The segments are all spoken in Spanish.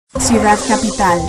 Ciudad Capital.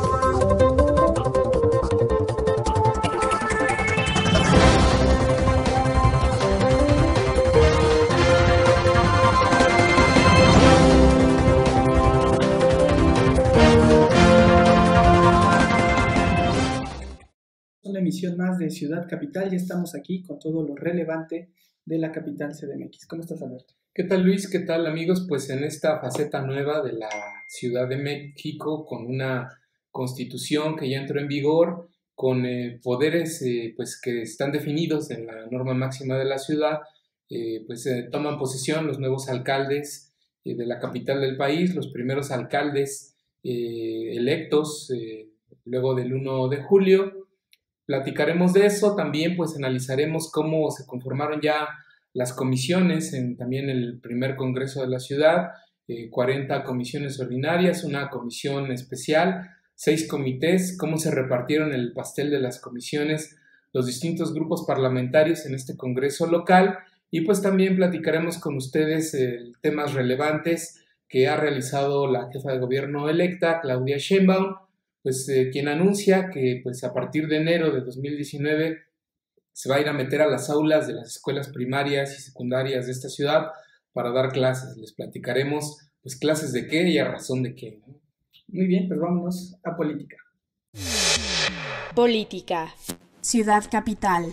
Una emisión más de Ciudad Capital. Ya estamos aquí con todo lo relevante de la capital CDMX. ¿Cómo estás, Alberto? ¿Qué tal, Luis? ¿Qué tal, amigos? Pues en esta faceta nueva de la Ciudad de México, con una constitución que ya entró en vigor, con poderes pues que están definidos en la norma máxima de la ciudad, toman posesión los nuevos alcaldes de la capital del país, los primeros alcaldes electos luego del 1 de julio. Platicaremos de eso, también pues analizaremos cómo se conformaron ya las comisiones también el primer congreso de la ciudad, 40 comisiones ordinarias, una comisión especial, 6 comités, cómo se repartieron el pastel de las comisiones los distintos grupos parlamentarios en este congreso local, y pues también platicaremos con ustedes temas relevantes que ha realizado la jefa de gobierno electa, Claudia Sheinbaum, pues quien anuncia que pues a partir de enero de 2019 se va a ir a meter a las aulas de las escuelas primarias y secundarias de esta ciudad para dar clases. Les platicaremos, pues, clases de qué y a razón de qué, ¿no? Muy bien, pues vámonos a política. Política. Ciudad Capital.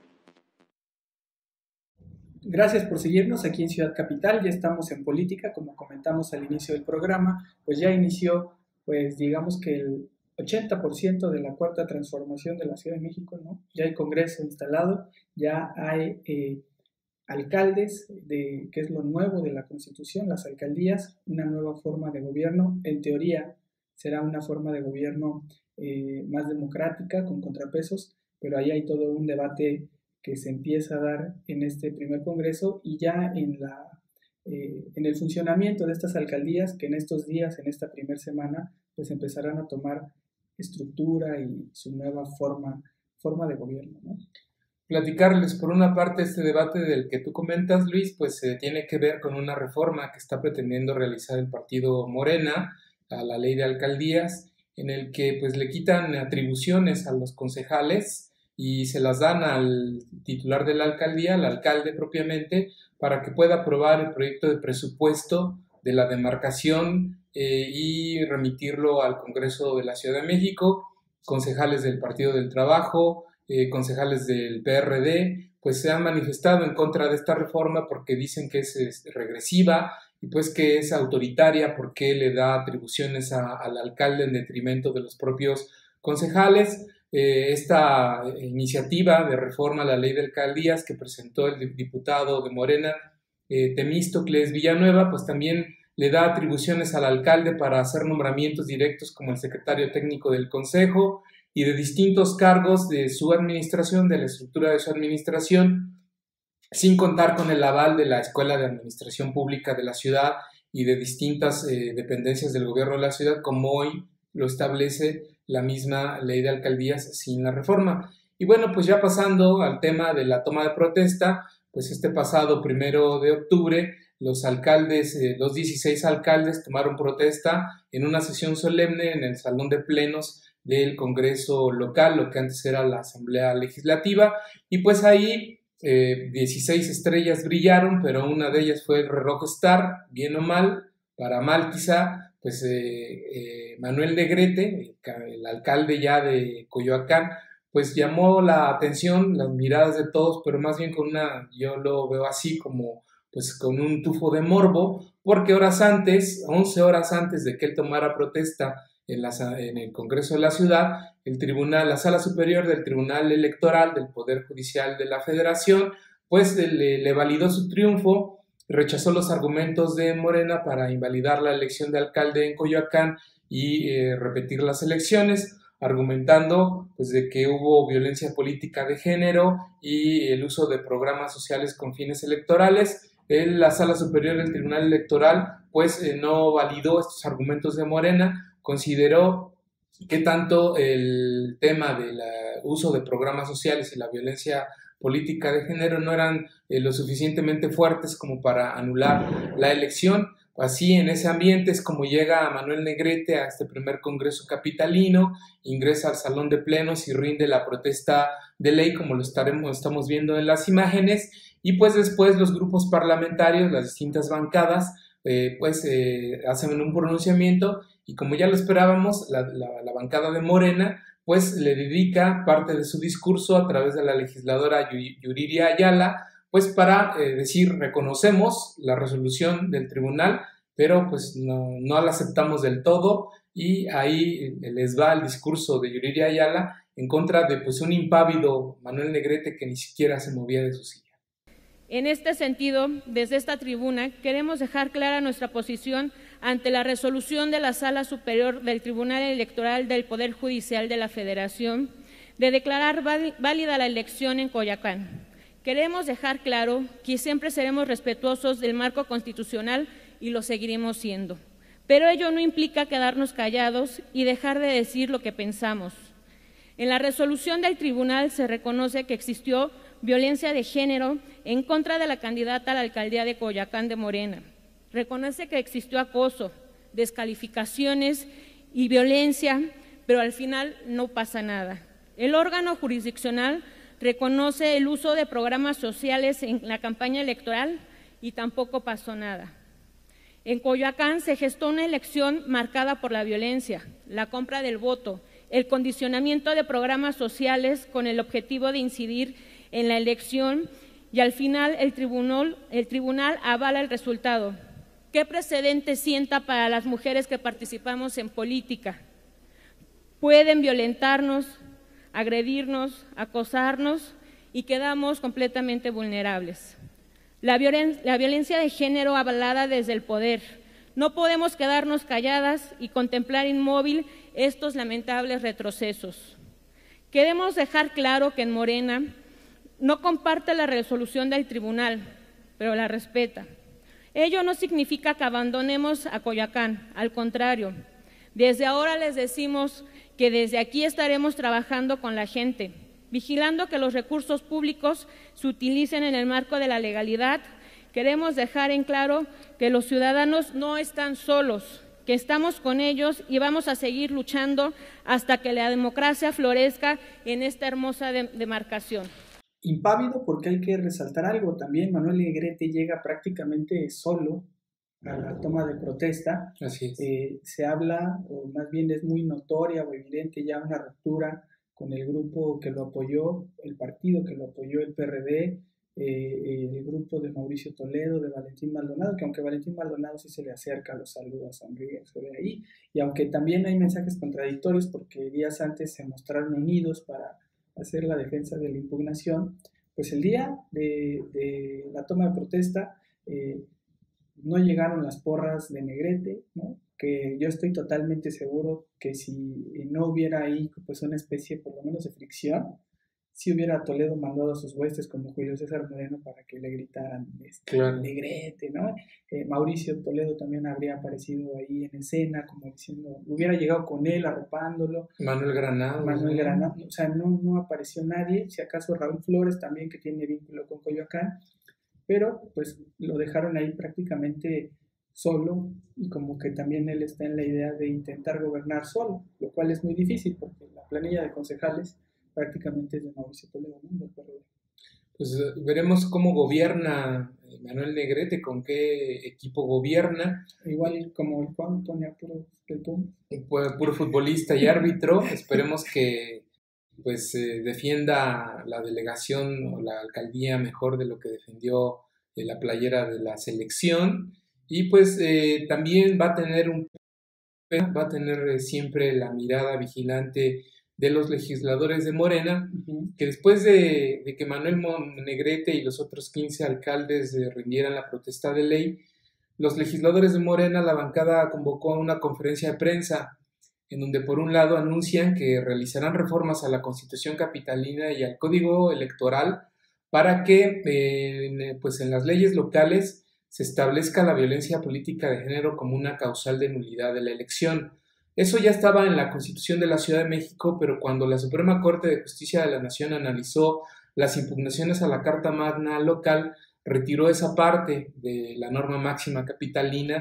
Gracias por seguirnos aquí en Ciudad Capital. Ya estamos en política, como comentamos al inicio del programa, pues ya inició, pues digamos que el 80% de la cuarta transformación de la Ciudad de México, ¿no? Ya hay Congreso instalado, ya hay alcaldes, que es lo nuevo de la Constitución, las alcaldías, una nueva forma de gobierno. En teoría será una forma de gobierno más democrática, con contrapesos, pero ahí hay todo un debate que se empieza a dar en este primer Congreso y ya en el funcionamiento de estas alcaldías, que en estos días, en esta primera semana, pues empezarán a tomar estructura y su nueva forma de gobierno, ¿no? Platicarles, por una parte, este debate del que tú comentas, Luis, pues tiene que ver con una reforma que está pretendiendo realizar el partido Morena a la ley de alcaldías, en el que pues le quitan atribuciones a los concejales y se las dan al titular de la alcaldía, al alcalde propiamente, para que pueda aprobar el proyecto de presupuesto de la demarcación y remitirlo al Congreso de la Ciudad de México. Concejales del Partido del Trabajo, concejales del PRD, pues se han manifestado en contra de esta reforma porque dicen que es regresiva y pues que es autoritaria porque le da atribuciones al alcalde en detrimento de los propios concejales. Esta iniciativa de reforma a la ley de alcaldías que presentó el diputado de Morena, Temístocles Villanueva, pues también le da atribuciones al alcalde para hacer nombramientos directos como el secretario técnico del consejo y de distintos cargos de su administración, de la estructura de su administración, sin contar con el aval de la Escuela de Administración Pública de la ciudad y de distintas dependencias del gobierno de la ciudad, como hoy lo establece la misma ley de alcaldías sin la reforma. Y bueno, pues ya pasando al tema de la toma de protesta, pues este pasado 1 de octubre, los alcaldes, los 16 alcaldes tomaron protesta en una sesión solemne en el Salón de Plenos del Congreso local, lo que antes era la Asamblea Legislativa, y pues ahí 16 estrellas brillaron, pero una de ellas fue el reloj Star, bien o mal, para mal quizá, pues Manuel Negrete, el alcalde ya de Coyoacán, pues llamó la atención, las miradas de todos, pero más bien yo lo veo así como pues con un tufo de morbo, porque 11 horas antes de que él tomara protesta en el Congreso de la Ciudad, la Sala Superior del Tribunal Electoral del Poder Judicial de la Federación, pues le validó su triunfo, rechazó los argumentos de Morena para invalidar la elección de alcalde en Coyoacán y repetir las elecciones, argumentando pues de que hubo violencia política de género y el uso de programas sociales con fines electorales. La Sala Superior del Tribunal Electoral pues no validó estos argumentos de Morena, consideró que tanto el tema del uso de programas sociales y la violencia política de género no eran lo suficientemente fuertes como para anular la elección. Así, en ese ambiente es como llega Manuel Negrete a este primer Congreso Capitalino, ingresa al Salón de Plenos y rinde la protesta de ley, como lo estamos viendo en las imágenes, y pues después los grupos parlamentarios, las distintas bancadas, hacen un pronunciamiento, y como ya lo esperábamos, la bancada de Morena pues le dedica parte de su discurso a través de la legisladora Yuriria Ayala, pues para decir, reconocemos la resolución del tribunal, pero pues no la aceptamos del todo, y ahí les va el discurso de Yuriria Ayala en contra de pues un impávido Manuel Negrete que ni siquiera se movía de su silla. En este sentido, desde esta tribuna queremos dejar clara nuestra posición ante la resolución de la Sala Superior del Tribunal Electoral del Poder Judicial de la Federación de declarar válida la elección en Coyoacán. Queremos dejar claro que siempre seremos respetuosos del marco constitucional y lo seguiremos siendo, pero ello no implica quedarnos callados y dejar de decir lo que pensamos. En la resolución del tribunal se reconoce que existió violencia de género en contra de la candidata a la alcaldía de Coyoacán de Morena. Reconoce que existió acoso, descalificaciones y violencia, pero al final no pasa nada. El órgano jurisdiccional reconoce el uso de programas sociales en la campaña electoral y tampoco pasó nada. En Coyoacán se gestó una elección marcada por la violencia, la compra del voto, el condicionamiento de programas sociales con el objetivo de incidir en la elección, y al final el tribunal avala el resultado. ¿Qué precedente sienta para las mujeres que participamos en política? Pueden violentarnos, agredirnos, acosarnos y quedamos completamente vulnerables. La violencia de género avalada desde el poder. No podemos quedarnos calladas y contemplar inmóvil estos lamentables retrocesos. Queremos dejar claro que en Morena no comparte la resolución del tribunal, pero la respeta. Ello no significa que abandonemos a Coyoacán, al contrario. Desde ahora les decimos que desde aquí estaremos trabajando con la gente, vigilando que los recursos públicos se utilicen en el marco de la legalidad. Queremos dejar en claro que los ciudadanos no están solos, que estamos con ellos y vamos a seguir luchando hasta que la democracia florezca en esta hermosa demarcación. Impávido, porque hay que resaltar algo también. Manuel Negrete llega prácticamente solo a la toma de protesta. Así es. Se habla, o más bien es muy notoria o evidente ya una ruptura con el grupo que lo apoyó, el partido que lo apoyó, el PRD, el grupo de Mauricio Toledo, de Valentín Maldonado, que aunque Valentín Maldonado sí se le acerca, los saluda, sonríe, se ve ahí, y aunque también hay mensajes contradictorios porque días antes se mostraron unidos para hacer la defensa de la impugnación, pues el día de la toma de protesta no llegaron las porras de Negrete, ¿no? Que yo estoy totalmente seguro que si no hubiera ahí pues una especie por lo menos de fricción, si hubiera Toledo mandado a sus huestes como Julio César Moreno para que le gritaran claro. Negrete, ¿no? Mauricio Toledo también habría aparecido ahí en escena, como diciendo, hubiera llegado con él arropándolo. Manuel Granado, o sea, no apareció nadie, si acaso Raúl Flores también, que tiene vínculo con Coyoacán, pero pues lo dejaron ahí prácticamente solo, y como que también él está en la idea de intentar gobernar solo, lo cual es muy difícil porque la planilla de concejales prácticamente es de Mauricio Toledo, ¿no? Pues veremos cómo gobierna Manuel Negrete, con qué equipo gobierna. Igual como el Juan Antonio puro futbolista y árbitro. Esperemos que pues defienda la delegación o la alcaldía mejor de lo que defendió la playera de la selección, y pues también va a tener siempre la mirada vigilante de los legisladores de Morena, que después de que Manuel Negrete y los otros 15 alcaldes rindieran la protesta de ley, los legisladores de Morena, la bancada convocó a una conferencia de prensa en donde por un lado anuncian que realizarán reformas a la Constitución capitalina y al Código Electoral para que pues en las leyes locales se establezca la violencia política de género como una causal de nulidad de la elección. Eso ya estaba en la Constitución de la Ciudad de México, pero cuando la Suprema Corte de Justicia de la Nación analizó las impugnaciones a la Carta Magna local, retiró esa parte de la norma máxima capitalina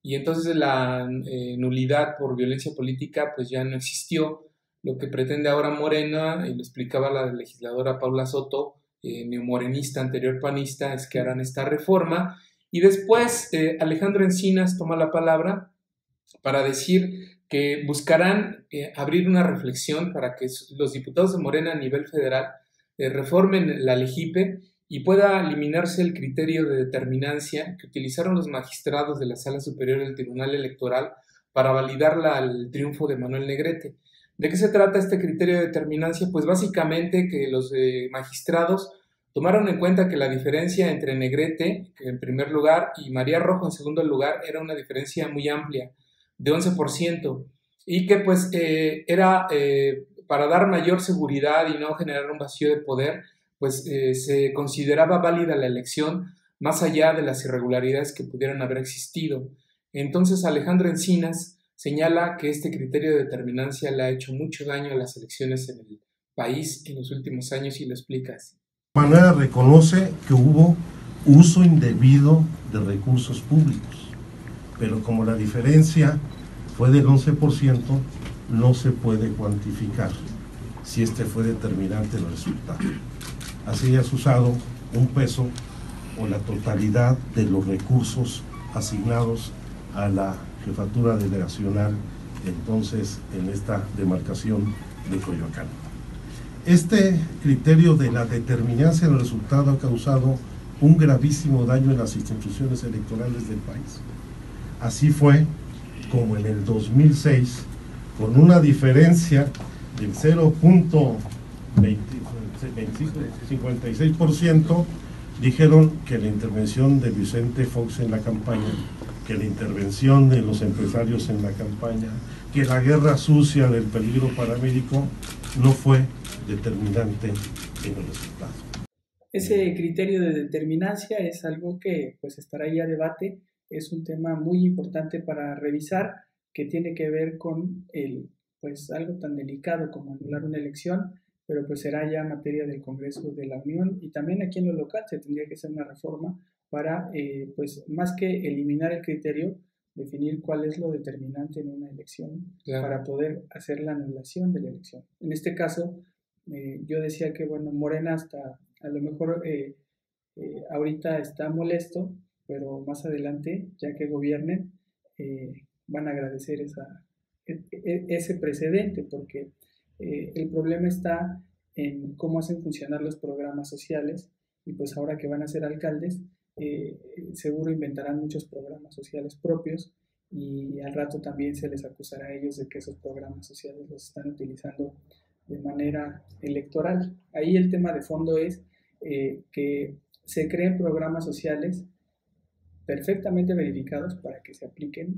y entonces la nulidad por violencia política pues ya no existió. Lo que pretende ahora Morena, y lo explicaba la legisladora Paula Soto, neomorenista, anterior panista, es que harán esta reforma. Y después Alejandro Encinas toma la palabra para decir que buscarán abrir una reflexión para que los diputados de Morena a nivel federal reformen la LEGIPE y pueda eliminarse el criterio de determinancia que utilizaron los magistrados de la Sala Superior del Tribunal Electoral para validar el triunfo de Manuel Negrete. ¿De qué se trata este criterio de determinancia? Pues básicamente que los magistrados tomaron en cuenta que la diferencia entre Negrete, en primer lugar, y María Rojo, en segundo lugar, era una diferencia muy amplia, de 11%, y que pues era para dar mayor seguridad y no generar un vacío de poder, pues se consideraba válida la elección más allá de las irregularidades que pudieran haber existido. Entonces Alejandro Encinas señala que este criterio de determinancia le ha hecho mucho daño a las elecciones en el país en los últimos años y lo explica así. De manera reconoce que hubo uso indebido de recursos públicos, pero como la diferencia fue del 11%, no se puede cuantificar si este fue determinante en el resultado. Así hayas usado un peso o la totalidad de los recursos asignados a la jefatura delegacional, entonces en esta demarcación de Coyoacán. Este criterio de la determinancia del resultado ha causado un gravísimo daño en las instituciones electorales del país. Así fue como en el 2006, con una diferencia del 0.56%, dijeron que la intervención de Vicente Fox en la campaña, que la intervención de los empresarios en la campaña, que la guerra sucia del peligro paramédico no fue determinante en el resultado. Ese criterio de determinancia es algo que pues estará ahí a debate, es un tema muy importante para revisar, que tiene que ver con pues algo tan delicado como anular una elección, pero pues será ya materia del Congreso de la Unión, y también aquí en lo local se tendría que hacer una reforma para, pues más que eliminar el criterio, definir cuál es lo determinante en una elección, claro, para poder hacer la anulación de la elección. En este caso, yo decía que, bueno, Morena hasta a lo mejor ahorita está molesto, pero más adelante, ya que gobiernen, van a agradecer ese precedente, porque el problema está en cómo hacen funcionar los programas sociales, y pues ahora que van a ser alcaldes, seguro inventarán muchos programas sociales propios, y al rato también se les acusará a ellos de que esos programas sociales los están utilizando de manera electoral. Ahí el tema de fondo es que se creen programas sociales perfectamente verificados para que se apliquen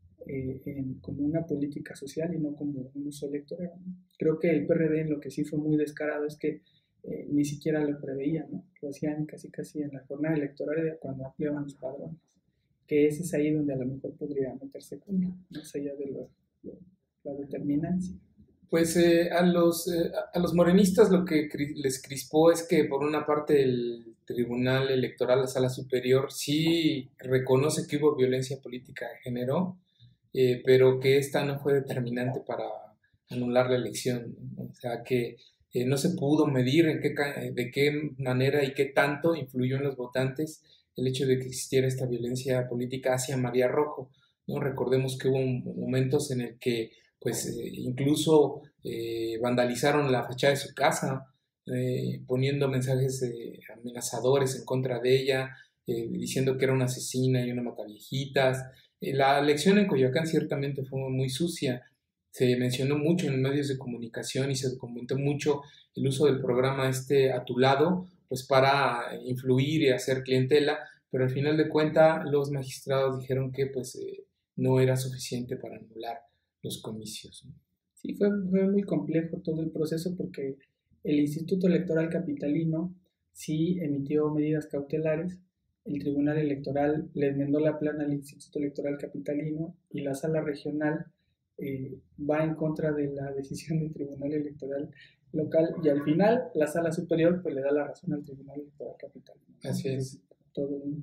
como una política social y no como un uso electoral. Creo que el PRD en lo que sí fue muy descarado es que ni siquiera lo preveían, ¿no? Lo hacían casi en la jornada electoral cuando ampliaban los padrones, que ese es ahí donde a lo mejor podría meterse con más allá de la determinancia. Pues a los morenistas lo que les crispó es que por una parte el Tribunal Electoral, la Sala Superior, sí reconoce que hubo violencia política de género, pero que esta no fue determinante para anular la elección, ¿no? O sea que no se pudo medir de qué manera y qué tanto influyó en los votantes el hecho de que existiera esta violencia política hacia María Rojo, ¿no? Recordemos que hubo momentos en el que pues incluso vandalizaron la fachada de su casa, poniendo mensajes amenazadores en contra de ella, diciendo que era una asesina y una mataviejitas. La elección en Coyoacán ciertamente fue muy sucia. Se mencionó mucho en medios de comunicación y se documentó mucho el uso del programa A Tu Lado, pues para influir y hacer clientela, pero al final de cuentas los magistrados dijeron que pues no era suficiente para anular los comicios, ¿no? Sí, fue muy complejo todo el proceso, porque el Instituto Electoral Capitalino sí emitió medidas cautelares, el Tribunal Electoral le enmendó la plana al Instituto Electoral Capitalino, y la Sala Regional va en contra de la decisión del Tribunal Electoral local, y al final la Sala Superior pues le da la razón al Tribunal Electoral Capitalino, ¿no? Así es. Todo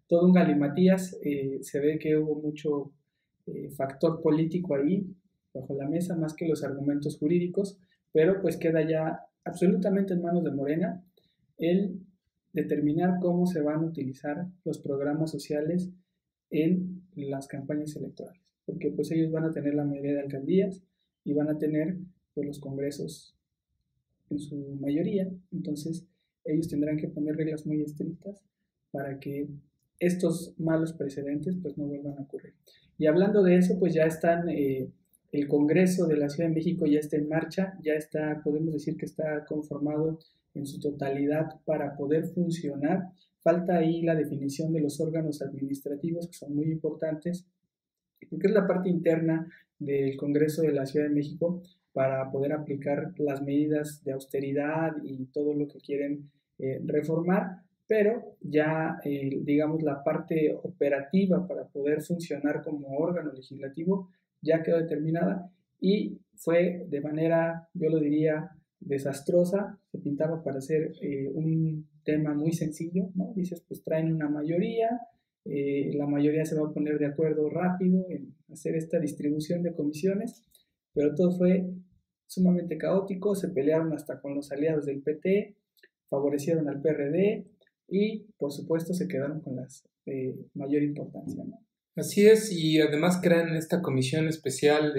todo un galimatías, se ve que hubo mucho factor político ahí bajo la mesa más que los argumentos jurídicos, pero pues queda ya absolutamente en manos de Morena el determinar cómo se van a utilizar los programas sociales en las campañas electorales, porque pues ellos van a tener la mayoría de alcaldías y van a tener pues los congresos en su mayoría, entonces ellos tendrán que poner reglas muy estrictas para que estos malos precedentes pues no vuelvan a ocurrir. Y hablando de eso, pues ya están, el Congreso de la Ciudad de México ya está en marcha, ya está, podemos decir que está conformado en su totalidad para poder funcionar. Falta ahí la definición de los órganos administrativos, que son muy importantes, porque es la parte interna del Congreso de la Ciudad de México para poder aplicar las medidas de austeridad y todo lo que quieren reformar, pero ya, digamos, la parte operativa para poder funcionar como órgano legislativo ya quedó determinada y fue de manera, yo lo diría, desastrosa. Se pintaba para hacer un tema muy sencillo, ¿no? Dices, pues traen una mayoría, la mayoría se va a poner de acuerdo rápido en hacer esta distribución de comisiones, pero todo fue sumamente caótico, se pelearon hasta con los aliados del PT, favorecieron al PRD y por supuesto se quedaron con las mayor importancia, ¿no? Así es, y además crean esta comisión especial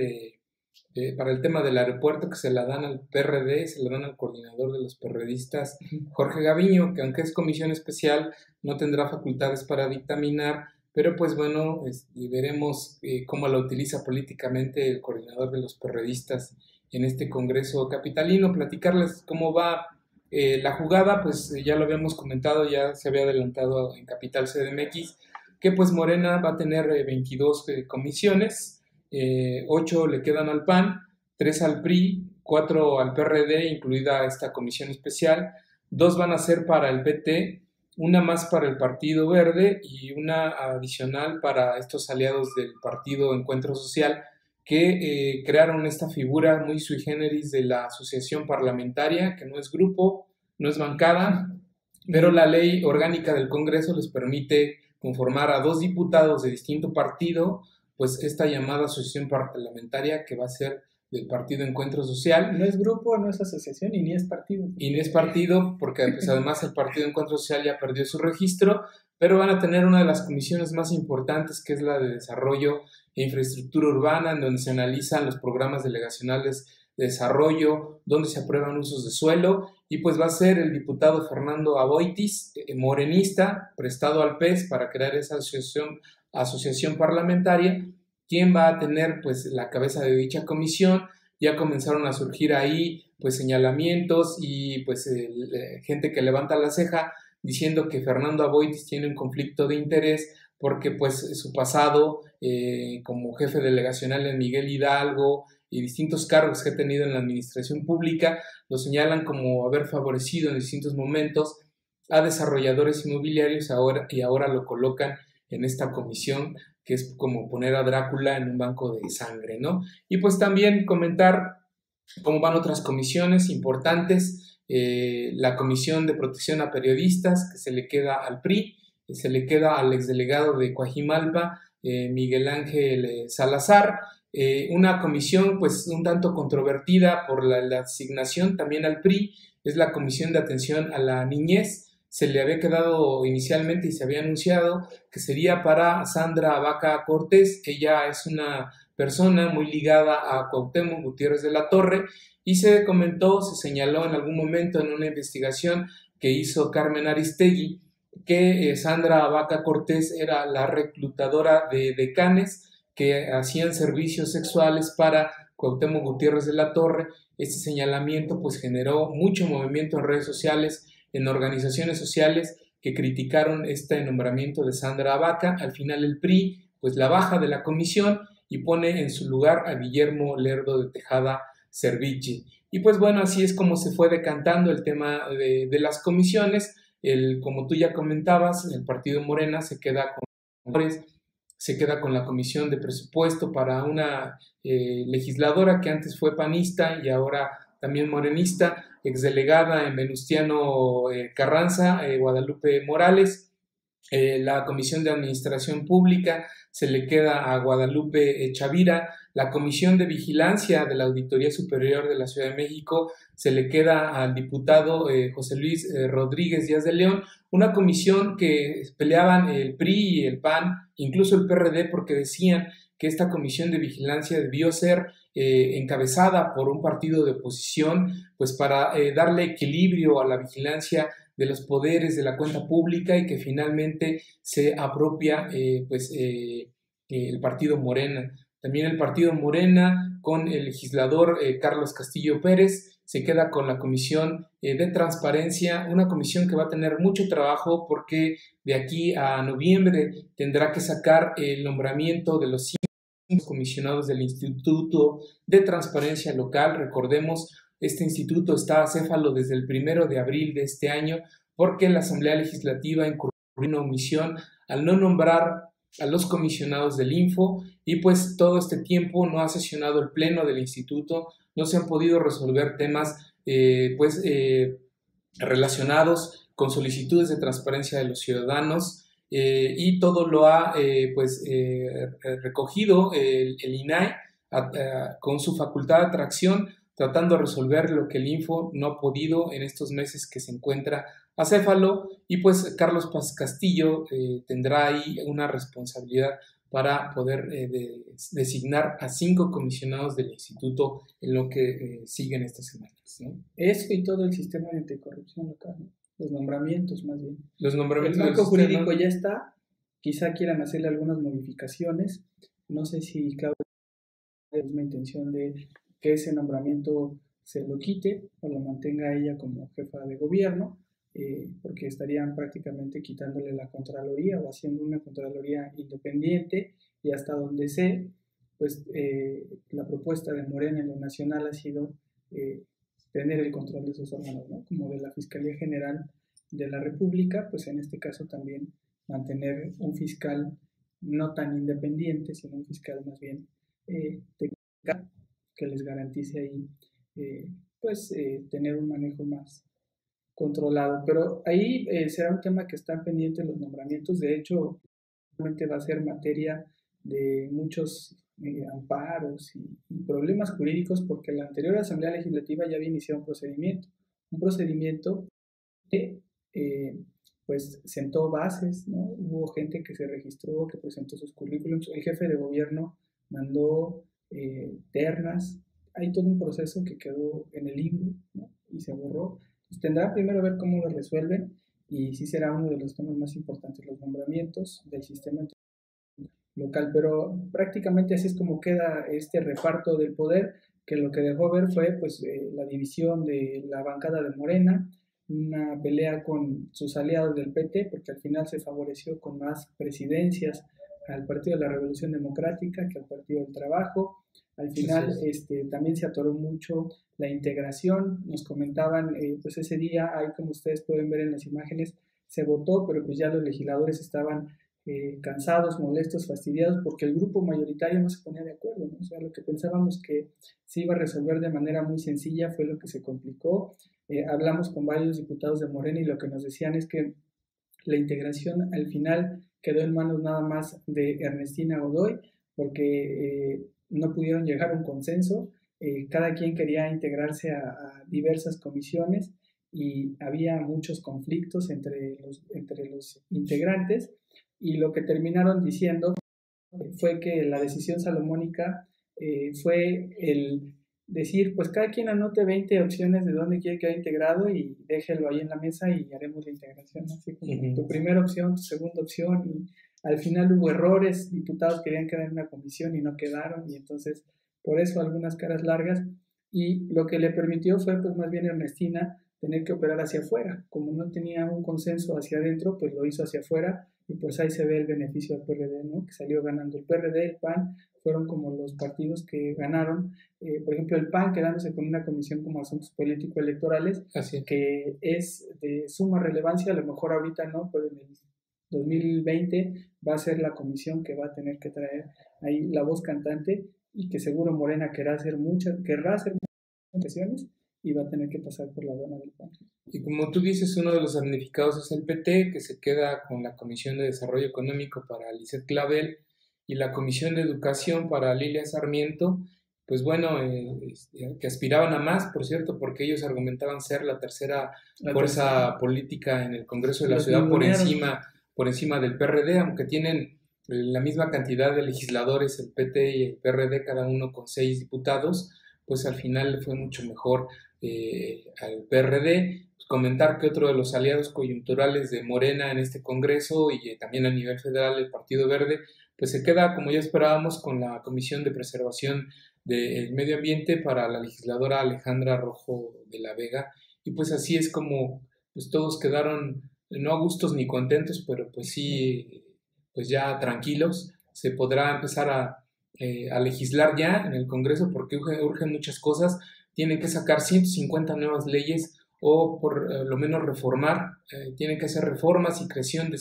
para el tema del aeropuerto que se la dan al PRD, se la dan al coordinador de los perredistas, Jorge Gaviño, que aunque es comisión especial no tendrá facultades para dictaminar, pero pues bueno, veremos cómo la utiliza políticamente el coordinador de los perredistas en este Congreso capitalino. Platicarles cómo va la jugada, pues ya lo habíamos comentado, ya se había adelantado en Capital CDMX, que pues Morena va a tener 22 comisiones, 8 le quedan al PAN, 3 al PRI, 4 al PRD, incluida esta comisión especial, 2 van a ser para el PT, una más para el Partido Verde y una adicional para estos aliados del Partido Encuentro Social, que crearon esta figura muy sui generis de la asociación parlamentaria, que no es grupo, no es bancada, pero la ley orgánica del Congreso les permite conformar a 2 diputados de distinto partido, pues esta llamada asociación parlamentaria que va a ser del Partido Encuentro Social. No es grupo, no es asociación y ni es partido. Y ni es partido, porque pues, además el Partido Encuentro Social ya perdió su registro, pero van a tener una de las comisiones más importantes, que es la de Desarrollo e Infraestructura Urbana, en donde se analizan los programas delegacionales de desarrollo, donde se aprueban usos de suelo, y pues va a ser el diputado Fernando Aboitis, morenista, prestado al PES para crear esa asociación parlamentaria, quien va a tener pues la cabeza de dicha comisión. Ya comenzaron a surgir ahí pues señalamientos y pues gente que levanta la ceja diciendo que Fernando Aboitis tiene un conflicto de interés porque pues su pasado como jefe delegacional en Miguel Hidalgo y distintos cargos que ha tenido en la administración pública lo señalan como haber favorecido en distintos momentos a desarrolladores inmobiliarios y ahora lo colocan en esta comisión, que es como poner a Drácula en un banco de sangre, ¿no? Y pues también comentar cómo van otras comisiones importantes, la Comisión de Protección a Periodistas, que se le queda al PRI, se le queda al exdelegado de Coajimalpa, Miguel Ángel Salazar, una comisión pues un tanto controvertida por la asignación también al PRI, es la Comisión de Atención a la Niñez. Se le había quedado inicialmente y se había anunciado que sería para Sandra Vaca Cortés. Ella es una persona muy ligada a Cuauhtémoc Gutiérrez de la Torre y se señaló en algún momento en una investigación que hizo Carmen Aristegui que Sandra Vaca Cortés era la reclutadora de decanes que hacían servicios sexuales para Cuauhtémoc Gutiérrez de la Torre. Este señalamiento pues generó mucho movimiento en redes sociales, en organizaciones sociales que criticaron este nombramiento de Sandra Vaca. Al final el PRI pues la baja de la comisión y pone en su lugar a Guillermo Lerdo de Tejada Cerviche. Y pues bueno, así es como se fue decantando el tema de las comisiones. Como tú ya comentabas, el partido Morena se queda con la comisión de presupuesto para una legisladora que antes fue panista y ahora también morenista, exdelegada en Venustiano Carranza, Guadalupe Morales, La Comisión de Administración Pública se le queda a Guadalupe Chavira. La Comisión de Vigilancia de la Auditoría Superior de la Ciudad de México se le queda al diputado José Luis Rodríguez Díaz de León, una comisión que peleaban el PRI y el PAN, incluso el PRD, porque decían que esta comisión de vigilancia debió ser encabezada por un partido de oposición, pues para darle equilibrio a la vigilancia de los poderes de la cuenta pública, y que finalmente se apropia el partido Morena. También el partido Morena, con el legislador Carlos Castillo Pérez, se queda con la Comisión de Transparencia, una comisión que va a tener mucho trabajo porque de aquí a noviembre tendrá que sacar el nombramiento de los 5 comisionados del Instituto de Transparencia Local. Recordemos, este instituto está acéfalo desde el 1 de abril de este año porque la Asamblea Legislativa incurrió en una omisión al no nombrar a los comisionados del Info, y pues todo este tiempo no ha sesionado el pleno del instituto, no se han podido resolver temas relacionados con solicitudes de transparencia de los ciudadanos, y todo lo ha recogido el INAI con su facultad de atracción, tratando de resolver lo que el Info no ha podido en estos meses que se encuentra acéfalo, y pues Carlos Paz Castillo tendrá ahí una responsabilidad para poder designar a 5 comisionados del instituto en lo que siguen estas semanas, ¿no? Eso y todo el sistema de anticorrupción local, ¿no? Los nombramientos más bien. Los nombramientos. El marco jurídico ya está, quizá quieran hacerle algunas modificaciones, no sé si Claudia tiene la misma intención de que ese nombramiento se lo quite o lo mantenga ella como jefa de gobierno, porque estarían prácticamente quitándole la Contraloría o haciendo una Contraloría independiente, y hasta donde sé, pues la propuesta de Morena en lo nacional ha sido tener el control de esos órganos, ¿no? Como de la Fiscalía General de la República, pues en este caso también mantener un fiscal no tan independiente, sino un fiscal más bien que les garantice ahí tener un manejo más controlado. Pero ahí será un tema que están pendientes los nombramientos. De hecho, realmente va a ser materia de muchos amparos y problemas jurídicos, porque la anterior Asamblea Legislativa ya había iniciado un procedimiento que pues sentó bases, ¿no? Hubo gente que se registró, que presentó sus currículums, el jefe de gobierno mandó ternas, hay todo un proceso que quedó en el limbo, ¿no? Y se borró. Pues tendrá primero ver cómo lo resuelven, y sí será uno de los temas más importantes, los nombramientos del sistema local. Pero prácticamente así es como queda este reparto del poder, que lo que dejó ver fue pues la división de la bancada de Morena, una pelea con sus aliados del PT, porque al final se favoreció con más presidencias al Partido de la Revolución Democrática que al Partido del Trabajo. Al final también se atoró mucho la integración. Nos comentaban, pues ese día, ahí como ustedes pueden ver en las imágenes, se votó, pero pues ya los legisladores estaban cansados, molestos, fastidiados, porque el grupo mayoritario no se ponía de acuerdo, ¿no? O sea, lo que pensábamos que se iba a resolver de manera muy sencilla fue lo que se complicó. Hablamos con varios diputados de Morena y lo que nos decían es que la integración al final quedó en manos nada más de Ernestina Godoy, porque no pudieron llegar a un consenso. Cada quien quería integrarse a diversas comisiones y había muchos conflictos entre los integrantes, y lo que terminaron diciendo fue que la decisión salomónica fue el decir, pues cada quien anote 20 opciones de dónde quiere quedar integrado y déjelo ahí en la mesa y haremos la integración, ¿no? Así como tu primera opción, tu segunda opción, y al final hubo errores, diputados querían quedar en una comisión y no quedaron, y entonces por eso algunas caras largas, y lo que le permitió fue pues más bien Ernestina tener que operar hacia afuera. Como no tenía un consenso hacia adentro, pues lo hizo hacia afuera, y pues ahí se ve el beneficio del PRD, ¿no? Que salió ganando. El PRD, el PAN, fueron como los partidos que ganaron. Por ejemplo, el PAN quedándose con una comisión como asuntos político-electorales, que es de suma relevancia, a lo mejor ahorita no, pero en el 2020 va a ser la comisión que va a tener que traer ahí la voz cantante, y que seguro Morena querrá hacer muchas sesiones, y va a tener que pasar por la aduana del PAN. Y como tú dices, uno de los damnificados es el PT, que se queda con la Comisión de Desarrollo Económico para Lisset Clavel y la Comisión de Educación para Lilia Sarmiento, pues bueno, que aspiraban a más, por cierto, porque ellos argumentaban ser la tercera fuerza política en el Congreso de la ciudad por encima del PRD, aunque tienen la misma cantidad de legisladores, el PT y el PRD, cada uno con 6 diputados, pues al final le fue mucho mejor al PRD. Pues comentar que otro de los aliados coyunturales de Morena en este Congreso y también a nivel federal, el Partido Verde, pues se queda, como ya esperábamos, con la Comisión de Preservación del Medio Ambiente para la legisladora Alejandra Rojo de la Vega, y pues así es como pues todos quedaron no a gustos ni contentos, pero pues sí, pues ya tranquilos. Se podrá empezar a legislar ya en el Congreso porque urgen muchas cosas. Tienen que sacar 150 nuevas leyes o por lo menos reformar, tienen que hacer reformas y creación de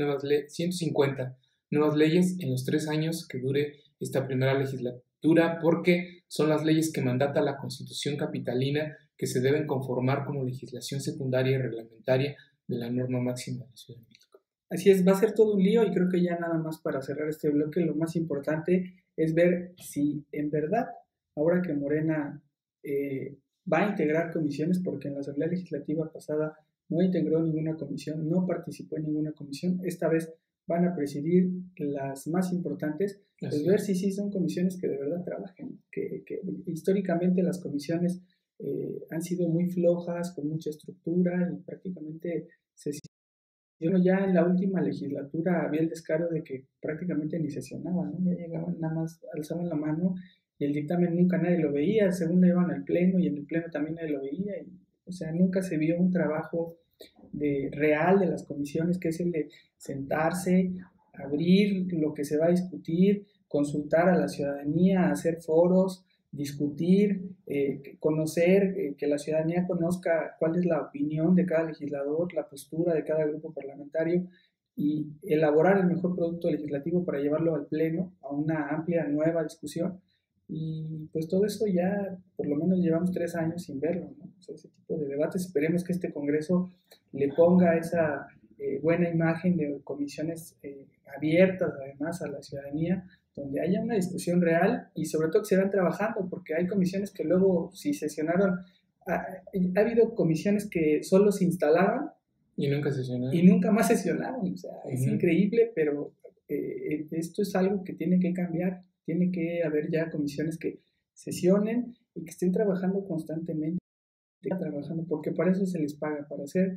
150 nuevas leyes en los 3 años que dure esta primera legislatura, porque son las leyes que mandata la Constitución capitalina que se deben conformar como legislación secundaria y reglamentaria de la norma máxima de la Ciudad de México. Así es, va a ser todo un lío y creo que ya nada más para cerrar este bloque, lo más importante es ver si en verdad, ahora que Morena va a integrar comisiones, porque en la Asamblea Legislativa pasada no integró ninguna comisión, no participó en ninguna comisión, esta vez van a presidir las más importantes, pues ver si sí son comisiones que de verdad trabajen, que históricamente las comisiones han sido muy flojas, con mucha estructura y prácticamente ya en la última legislatura había el descaro de que prácticamente ni sesionaban, ¿no? Ya llegaban, nada más alzaban la mano y el dictamen nunca nadie lo veía, según lo iban al pleno y en el pleno también nadie lo veía, o sea, nunca se vio un trabajo real de las comisiones, que es el de sentarse, abrir lo que se va a discutir, consultar a la ciudadanía, hacer foros, discutir, conocer, que la ciudadanía conozca cuál es la opinión de cada legislador, la postura de cada grupo parlamentario y elaborar el mejor producto legislativo para llevarlo al pleno, a una amplia nueva discusión. Y pues todo eso ya por lo menos llevamos 3 años sin verlo, ¿no? O sea, ese tipo de debates, esperemos que este Congreso le ponga esa buena imagen de comisiones abiertas además a la ciudadanía, donde haya una discusión real y sobre todo que se van trabajando, porque hay comisiones que luego si sesionaron, ha habido comisiones que solo se instalaron y nunca sesionaron. Y nunca más sesionaron, o sea, es increíble, pero esto es algo que tiene que cambiar. Tiene que haber ya comisiones que sesionen y que estén trabajando constantemente, porque para eso se les paga, para hacer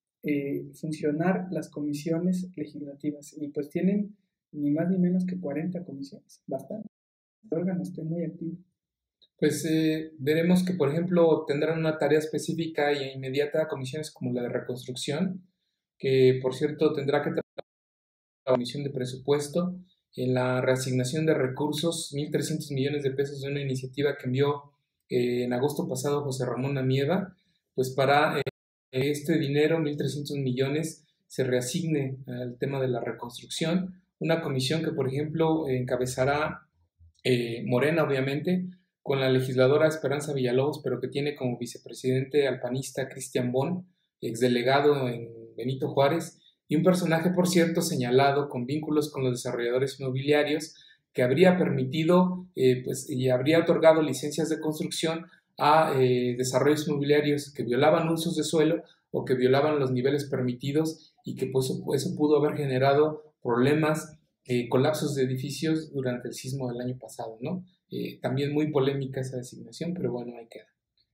funcionar las comisiones legislativas. Y pues tienen ni más ni menos que 40 comisiones, bastante. El órgano está muy activo. Pues veremos que, por ejemplo, tendrán una tarea específica e inmediata comisiones como la de reconstrucción, que por cierto tendrá que trabajar la comisión de presupuesto en la reasignación de recursos, 1.300 millones de pesos de una iniciativa que envió en agosto pasado José Ramón Amieva, pues para este dinero, 1.300 millones, se reasigne al tema de la reconstrucción. Una comisión que, por ejemplo, encabezará Morena, obviamente, con la legisladora Esperanza Villalobos, pero que tiene como vicepresidente al panista Cristian Bon, exdelegado en Benito Juárez, y un personaje, por cierto, señalado con vínculos con los desarrolladores inmobiliarios, que habría permitido y habría otorgado licencias de construcción a desarrollos inmobiliarios que violaban usos de suelo o que violaban los niveles permitidos y que pues, eso pudo haber generado problemas, colapsos de edificios durante el sismo del año pasado, ¿no? También muy polémica esa designación, pero bueno, ahí queda.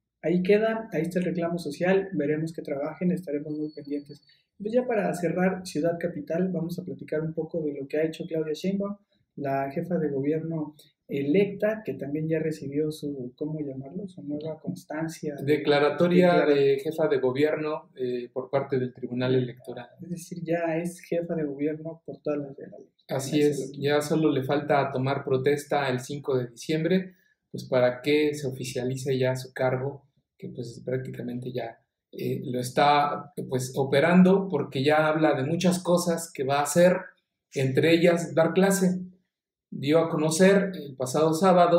Ahí está el reclamo social, veremos que trabajen, estaremos muy pendientes. Pues ya para cerrar Ciudad Capital, vamos a platicar un poco de lo que ha hecho Claudia Sheinbaum, la jefa de gobierno electa, que también ya recibió su, ¿cómo llamarlo?, su nueva constancia. Declaratoria de jefa de gobierno por parte del Tribunal Electoral. Es decir, ya es jefa de gobierno por todas las de la ley. Así es, ya solo le falta tomar protesta el 5 de diciembre, pues para que se oficialice ya su cargo, que pues prácticamente ya lo está pues operando, porque ya habla de muchas cosas que va a hacer, entre ellas dar clase. Dio a conocer el pasado sábado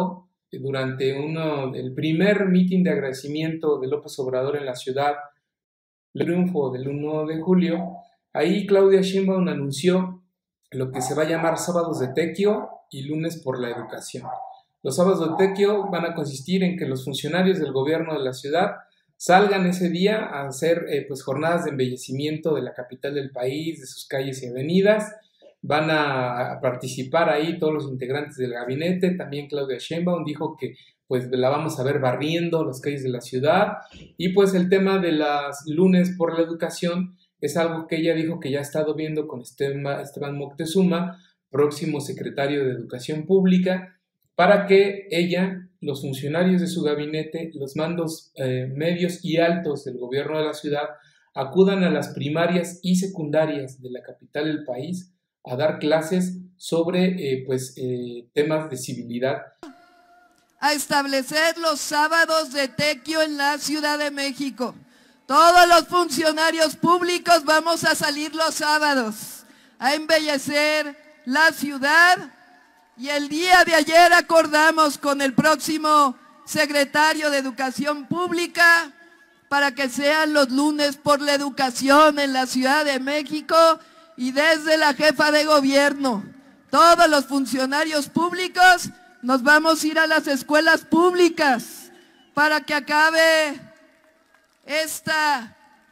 durante el primer mitin de agradecimiento de López Obrador en la ciudad, el triunfo del 1 de julio, ahí Claudia Sheinbaum anunció lo que se va a llamar sábados de tequio y lunes por la educación. Los sábados de tequio van a consistir en que los funcionarios del gobierno de la ciudad salgan ese día a hacer pues jornadas de embellecimiento de la capital del país, de sus calles y avenidas. Van a participar ahí todos los integrantes del gabinete. También Claudia Sheinbaum dijo que pues la vamos a ver barriendo las calles de la ciudad. Y pues el tema de las lunes por la educación es algo que ella dijo que ya ha estado viendo con Esteban Moctezuma, próximo secretario de Educación Pública, para que ella, los funcionarios de su gabinete, los mandos medios y altos del gobierno de la ciudad acudan a las primarias y secundarias de la capital del país a dar clases sobre temas de civilidad. A establecer los sábados de tequio en la Ciudad de México. Todos los funcionarios públicos vamos a salir los sábados a embellecer la ciudad. Y el día de ayer acordamos con el próximo secretario de Educación Pública para que sean los lunes por la educación en la Ciudad de México, y desde la jefa de gobierno, todos los funcionarios públicos nos vamos a ir a las escuelas públicas para que acabe esta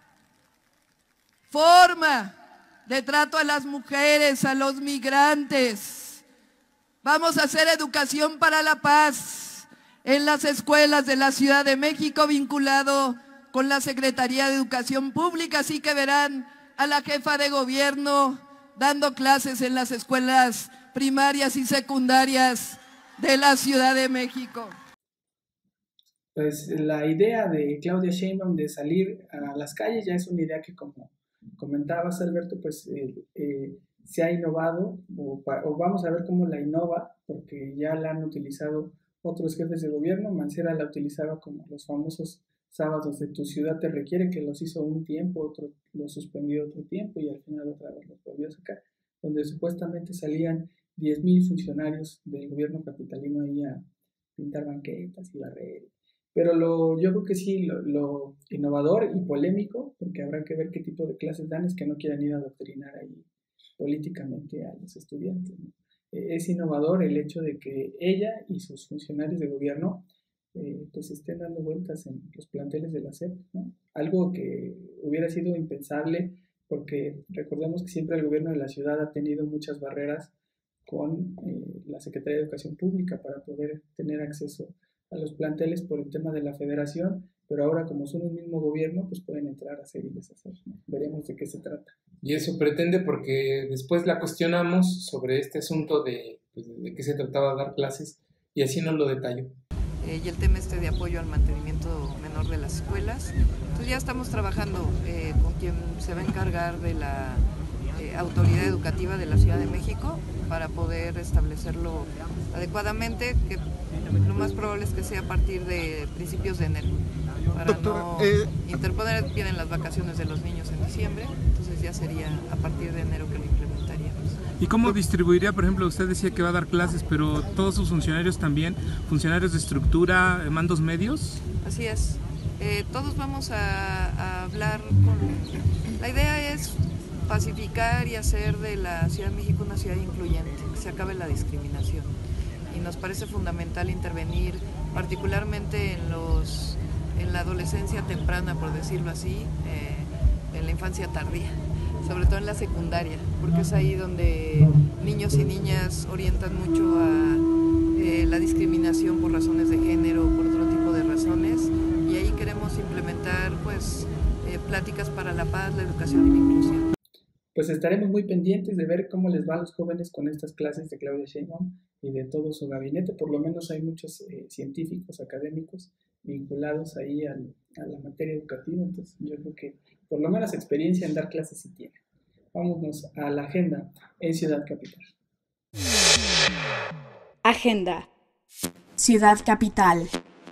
forma de trato a las mujeres, a los migrantes. Vamos a hacer educación para la paz en las escuelas de la Ciudad de México, vinculado con la Secretaría de Educación Pública, así que verán a la jefa de gobierno dando clases en las escuelas primarias y secundarias de la Ciudad de México. Pues la idea de Claudia Sheinbaum de salir a las calles ya es una idea que, como comentabas, Alberto, pues se ha innovado, o vamos a ver cómo la innova, porque ya la han utilizado otros jefes de gobierno. Mancera la utilizaba como los famosos sábados de tu ciudad te requiere, que los hizo un tiempo, otro los suspendió otro tiempo y al final otra vez los volvió a sacar, donde supuestamente salían 10,000 funcionarios del gobierno capitalino ahí a pintar banquetas y barrer. Pero yo creo que sí, lo innovador y polémico, porque habrá que ver qué tipo de clases dan, es que no quieran ir a adoctrinar ahí políticamente a los estudiantes, ¿no? Es innovador el hecho de que ella y sus funcionarios de gobierno pues estén dando vueltas en los planteles de la SEP, ¿no? Algo que hubiera sido impensable, porque recordemos que siempre el gobierno de la ciudad ha tenido muchas barreras con la Secretaría de Educación Pública para poder tener acceso a los planteles por el tema de la federación, pero ahora como son un mismo gobierno, pues pueden entrar a hacer y deshacer, ¿no? Veremos de qué se trata. Y eso pretende, porque después la cuestionamos sobre este asunto de qué se trataba de dar clases, y así nos lo detalló. Y el tema de apoyo al mantenimiento menor de las escuelas. Entonces ya estamos trabajando con quien se va a encargar de la autoridad educativa de la Ciudad de México para poder establecerlo adecuadamente, que lo más probable es que sea a partir de principios de enero, para no interponer. Vienen las vacaciones de los niños en diciembre, entonces ya sería a partir de enero que lo implementaríamos. ¿Y cómo distribuiría, por ejemplo, usted decía que va a dar clases, pero todos sus funcionarios también, funcionarios de estructura, mandos medios? Así es, todos vamos a hablar con... La idea es pacificar y hacer de la Ciudad de México una ciudad incluyente, que se acabe la discriminación. Y nos parece fundamental intervenir particularmente en la adolescencia temprana, por decirlo así, en la infancia tardía, sobre todo en la secundaria, porque es ahí donde niños y niñas orientan mucho a la discriminación por razones de género, por otro tipo de razones, y ahí queremos implementar pues pláticas para la paz, la educación y la inclusión. Pues estaremos muy pendientes de ver cómo les va a los jóvenes con estas clases de Claudia Sheinbaum y de todo su gabinete. Por lo menos hay muchos científicos, académicos vinculados ahí a la materia educativa, entonces yo creo que por lo menos experiencia en dar clases sí tiene. Vámonos a la agenda en Ciudad Capital. Agenda. Ciudad Capital.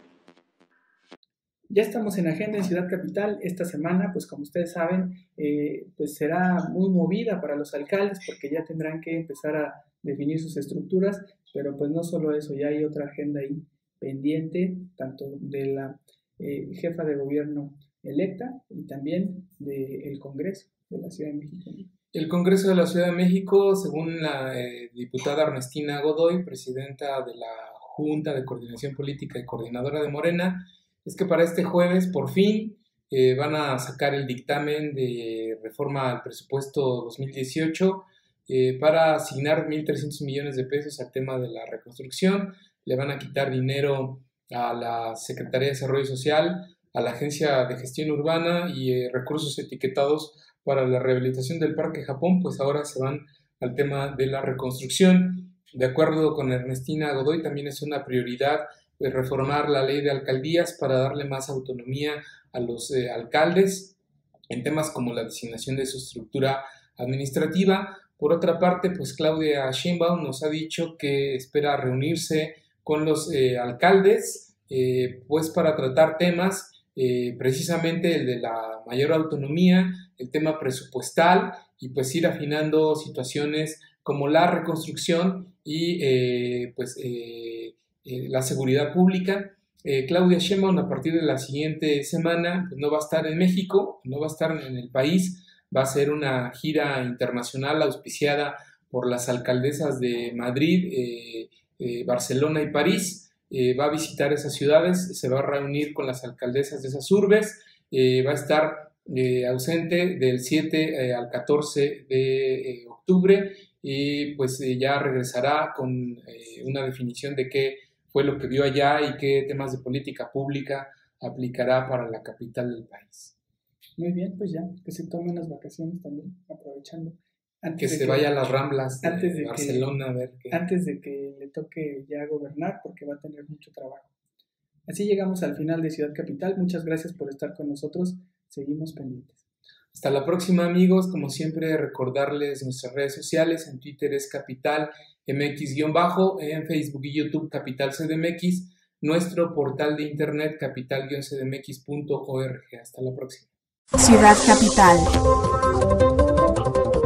Ya estamos en agenda en Ciudad Capital. Esta semana, pues como ustedes saben, pues será muy movida para los alcaldes porque ya tendrán que empezar a definir sus estructuras, pero pues no solo eso, ya hay otra agenda ahí pendiente tanto de la jefa de gobierno electa y también del Congreso de la Ciudad de México. El Congreso de la Ciudad de México, según la diputada Ernestina Godoy, presidenta de la Junta de Coordinación Política y coordinadora de Morena, es que para este jueves, por fin, van a sacar el dictamen de reforma al presupuesto 2018 para asignar 1.300 millones de pesos al tema de la reconstrucción. Le van a quitar dinero a la Secretaría de Desarrollo Social, a la Agencia de Gestión Urbana y recursos etiquetados para la rehabilitación del Parque Japón, pues ahora se van al tema de la reconstrucción. De acuerdo con Ernestina Godoy, también es una prioridad reformar la ley de alcaldías para darle más autonomía a los alcaldes en temas como la designación de su estructura administrativa. Por otra parte, pues Claudia Sheinbaum nos ha dicho que espera reunirse con los alcaldes pues para tratar temas, precisamente el de la mayor autonomía, el tema presupuestal y pues ir afinando situaciones como la reconstrucción y la seguridad pública. Claudia Sheinbaum a partir de la siguiente semana pues no va a estar en México, no va a estar en el país, va a ser una gira internacional auspiciada por las alcaldesas de Madrid, Barcelona y París. Va a visitar esas ciudades, se va a reunir con las alcaldesas de esas urbes, va a estar ausente del 7 al 14 de octubre y pues ya regresará con una definición de qué fue lo que vio allá y qué temas de política pública aplicará para la capital del país. Muy bien, pues ya, que se tomen las vacaciones también, aprovechando. Que se vaya a las Ramblas de Barcelona a ver qué. Antes de que le toque ya gobernar, porque va a tener mucho trabajo. Así llegamos al final de Ciudad Capital. Muchas gracias por estar con nosotros. Seguimos pendientes. Hasta la próxima, amigos. Como siempre, recordarles nuestras redes sociales. En Twitter es Capital MX-, en Facebook y YouTube Capital CDMX, nuestro portal de internet capital-cdmx.org. Hasta la próxima. Ciudad Capital.